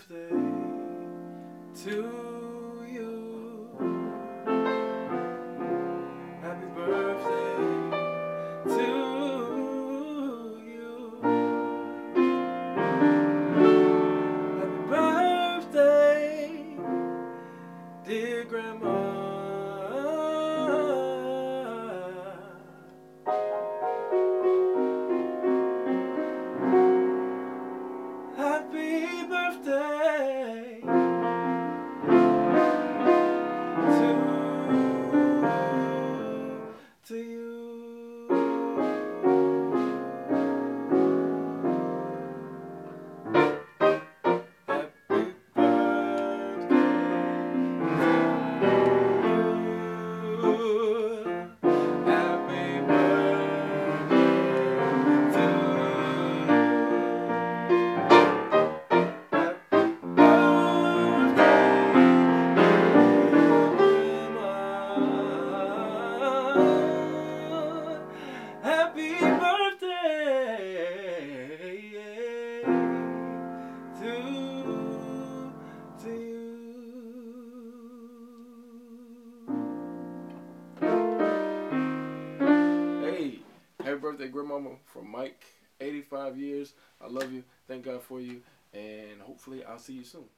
birthday to you. Happy birthday to you. Happy birthday, dear Grandma. Happy birthday to you. Happy birthday to you. Happy birthday to Happy birthday to you. Hey, happy birthday, Grandmama, from Mike. 85 years. I love you. Thank God for you. And hopefully I'll see you soon.